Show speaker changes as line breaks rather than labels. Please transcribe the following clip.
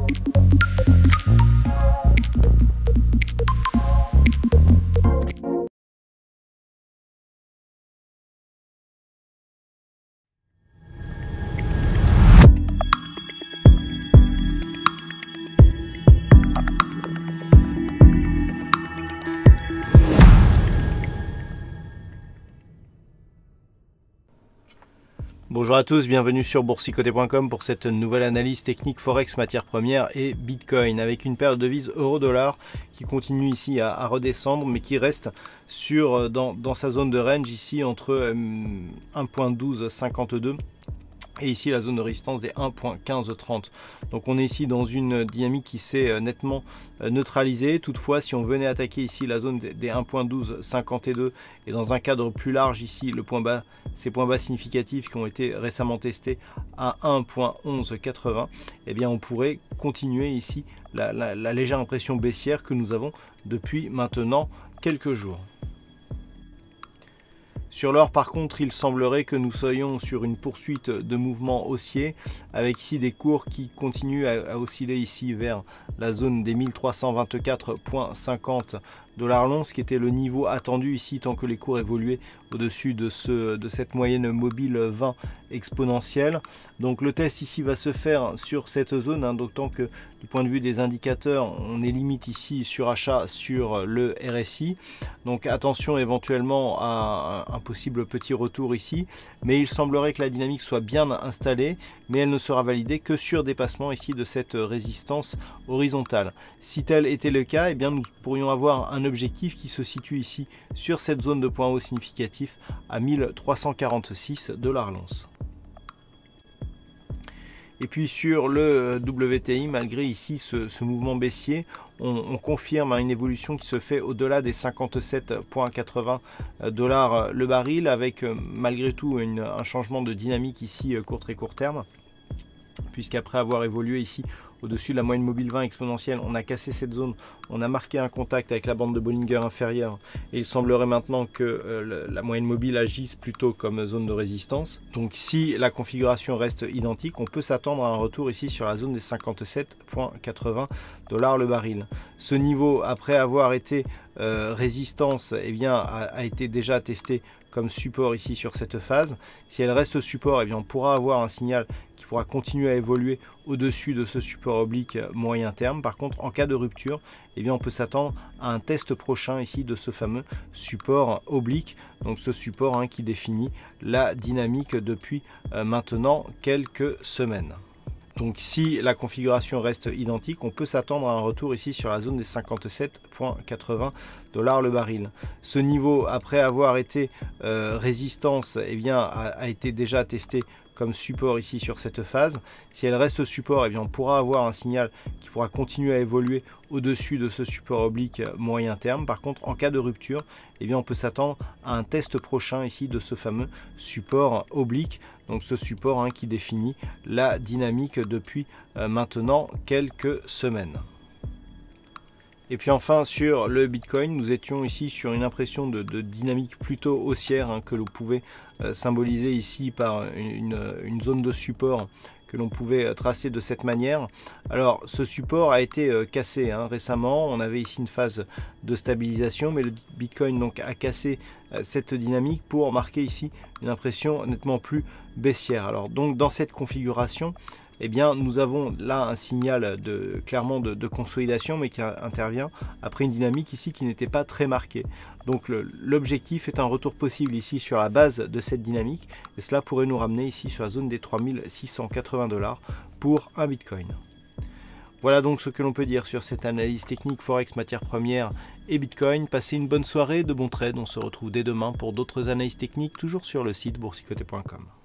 Bonjour à tous, bienvenue sur boursicoté.com pour cette nouvelle analyse technique Forex, matières premières et Bitcoin avec une paire de devises euro-dollar qui continue ici à redescendre mais qui reste dans sa zone de range ici entre 1.1252 et ici la zone de résistance des 1.1530. Donc on est ici dans une dynamique qui s'est nettement neutralisée. Toutefois, si on venait attaquer ici la zone des 1.1252 et dans un cadre plus large ici, ces points bas significatifs qui ont été récemment testés à 1.1180, eh bien on pourrait continuer ici la légère impression baissière que nous avons depuis maintenant quelques jours. Sur l'or, par contre, il semblerait que nous soyons sur une poursuite de mouvements haussiers avec ici des cours qui continuent à osciller ici vers la zone des 1324,50 $ l'once, qui était le niveau attendu ici tant que les cours évoluaient au-dessus de cette moyenne mobile 20 exponentielle. Donc le test ici va se faire sur cette zone, d'autant que du point de vue des indicateurs, on est limite ici sur achat sur le RSI. Donc attention éventuellement à un possible petit retour ici, mais il semblerait que la dynamique soit bien installée, mais elle ne sera validée que sur dépassement ici de cette résistance horizontale. Si tel était le cas, eh bien nous pourrions avoir un objectif qui se situe ici sur cette zone de point haut significatif à 1346 $ l'once. Et puis sur le WTI, malgré ici ce mouvement baissier, on confirme une évolution qui se fait au-delà des 57,80 $ le baril, avec malgré tout un changement de dynamique ici très court terme, puisqu'après avoir évolué ici au-dessus de la moyenne mobile 20 exponentielle, on a cassé cette zone, on a marqué un contact avec la bande de Bollinger inférieure et il semblerait maintenant que la moyenne mobile agisse plutôt comme zone de résistance. Donc si la configuration reste identique, on peut s'attendre à un retour ici sur la zone des 57,80 $ le baril. Ce niveau, après avoir été résistance, eh bien, a été déjà testé comme support ici sur cette phase. Si elle reste support, eh bien, on pourra avoir un signal qui pourra continuer à évoluer au-dessus de ce support oblique moyen terme. Par contre, en cas de rupture, eh bien, on peut s'attendre à un test prochain ici de ce fameux support oblique, donc ce support qui définit la dynamique depuis maintenant quelques semaines. Donc si la configuration reste identique, on peut s'attendre à un retour ici sur la zone des 57,80 $ le baril. Ce niveau, après avoir été résistance, eh bien, a été déjà testé comme support ici sur cette phase. Si elle reste support, eh bien, on pourra avoir un signal qui pourra continuer à évoluer au-dessus de ce support oblique moyen terme. Par contre, en cas de rupture, eh bien, on peut s'attendre à un test prochain ici de ce fameux support oblique, donc ce support qui définit la dynamique depuis maintenant quelques semaines. Et puis enfin sur le Bitcoin, nous étions ici sur une impression de dynamique plutôt haussière que l'on pouvait symboliser ici par une zone de support que l'on pouvait tracer de cette manière. Alors ce support a été cassé récemment, on avait ici une phase de stabilisation, mais le Bitcoin donc a cassé cette dynamique pour marquer ici une impression nettement plus baissière. Alors donc dans cette configuration, eh bien, nous avons là un signal clairement de consolidation, mais qui intervient après une dynamique ici qui n'était pas très marquée. Donc l'objectif est un retour possible ici sur la base de cette dynamique, et cela pourrait nous ramener ici sur la zone des 3680 $ pour un Bitcoin. Voilà donc ce que l'on peut dire sur cette analyse technique Forex, matières premières et Bitcoin. Passez une bonne soirée, de bons trades. On se retrouve dès demain pour d'autres analyses techniques, toujours sur le site boursicoté.com.